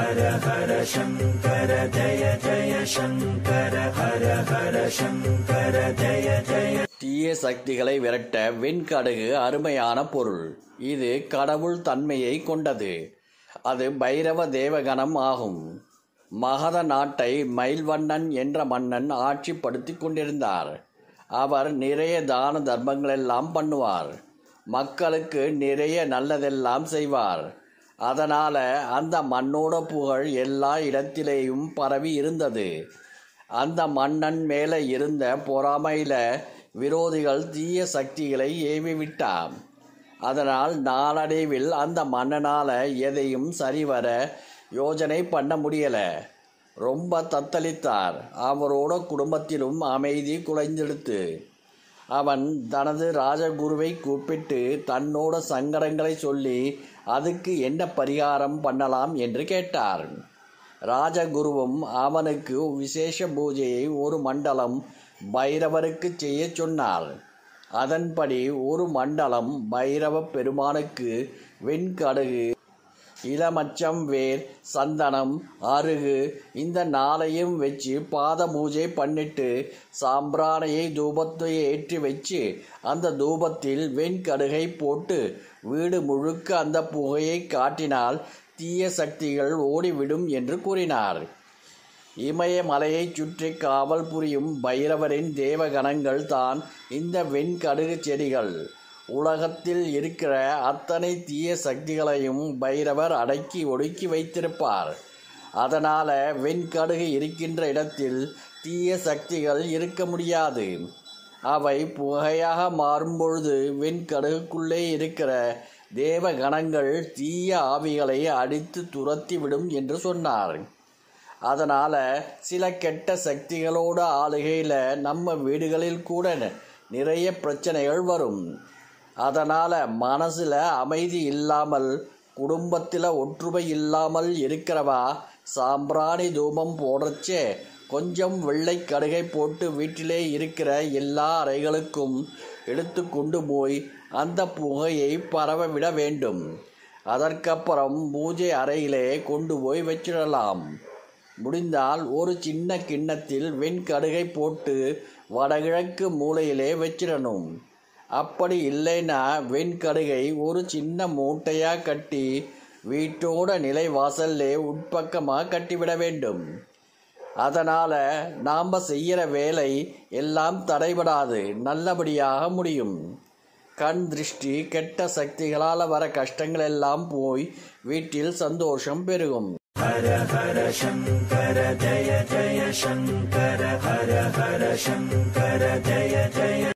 ஹர ஹர சங்கர ஜய ஜய சங்கர ஹர ஹர சங்கர ஜய ஜய. தீய சக்திகளை விரட்ட வெண்கடுகு அருமையான பொருள். இது கடவுள் தன்மையை கொண்டது. அது பைரவ தேவகணம் ஆகும். மகத நாட்டை மயில்வண்ணன் என்ற மன்னன் ஆட்சிப்படுத்தி கொண்டிருந்தார். அவர் நிறைய தான தர்மங்களெல்லாம் பண்ணுவார். மக்களுக்கு நிறைய நல்லதெல்லாம் செய்வார். அதனால அந்த மண்ணோட புகழ் எல்லா இடத்திலேயும் பரவி இருந்தது. அந்த மன்னன் மேலே இருந்த பொறாமையில விரோதிகள் தீய சக்திகளை ஏவி விட்டார். அதனால் நாளடைவில் அந்த மன்னனால எதையும் சரிவர யோஜனை பண்ண முடியல. ரொம்ப தத்தளித்தார். அவரோட குடும்பத்திலும் அமைதி குலைந்தெடுத்து. அவன் தனது ராஜகுருவை கூப்பிட்டு தன்னோட சங்கடங்களை சொல்லி அதுக்கு என்ன பரிகாரம் பண்ணலாம் என்று கேட்டார். ராஜகுருவும் அவனுக்கு விசேஷ பூஜையை ஒரு மண்டலம் பைரவருக்கு செய்ய சொன்னார். அதன்படி ஒரு மண்டலம் பைரவ பெருமானுக்கு வெண்கடுகு, இளமச்சம் வேர், சந்தனம், அருகு இந்த நாளையும் வச்சு பாத பூஜை பண்ணிட்டு சாம்பிராணியை தூபத்தை ஏற்றி வச்சு அந்த தூபத்தில் வெண்கடுகை போட்டு வீடு முழுக்க அந்த புகையை காட்டினால் தீய சக்திகள் ஓடிவிடும் என்று கூறினார். இமயமலையை சுற்றி காவல் புரியும் பைரவரின் தேவகணங்கள் தான் இந்த வெண்கடுகு செடிகள். உலகத்தில் இருக்கிற அத்தனை தீய சக்திகளையும் பைரவர் அடக்கி ஒடுக்கி வைத்திருப்பார். அதனால வெண்கடுகு இருக்கின்ற இடத்தில் தீய சக்திகள் இருக்க முடியாது. அவை புகையாக மாறும் பொழுது வெண்கடுகுக்குள்ளே இருக்கிற தேவகணங்கள் தீய ஆவிகளை அடித்து துரத்தி விடும் என்று சொன்னார். அதனால சில கெட்ட சக்திகளோட ஆளுகையில் நம்ம வீடுகளில் கூட நிறைய பிரச்சனைகள் வரும். அதனால் மனசில் அமைதி இல்லாமல் குடும்பத்தில் ஒற்றுமை இல்லாமல் இருக்கிறவா சாம்பிராணி தூபம் போடுறச்சே கொஞ்சம் வெள்ளை கடுகை போட்டு வீட்டிலே இருக்கிற எல்லா அறைகளுக்கும் எடுத்து கொண்டு போய் அந்த புகையை பரவ விட வேண்டும். அதற்கப்புறம் பூஜை அறையிலே கொண்டு போய் வச்சிடலாம். முடிந்தால் ஒரு சின்ன கிண்ணத்தில் வெண்கடுகை போட்டு வடகிழக்கு மூலையிலே வச்சிடணும். அப்படி இல்லைன்னா வெண்கடுகை ஒரு சின்ன மூட்டையாக கட்டி வீட்டோட நிலை வாசல்லே உட்பக்கமாக கட்டிவிட வேண்டும். அதனால் நாம் செய்கிற வேலை எல்லாம் தடைபடாது, நல்லபடியாக முடியும். கண் திருஷ்டி, கெட்ட சக்திகளால் வர கஷ்டங்கள் எல்லாம் போய் வீட்டில் சந்தோஷம் பெருகும். ஹர ஹர சங்கர ஜய ஜய சங்கர ஹர ஹர சங்கர ஜய ஜய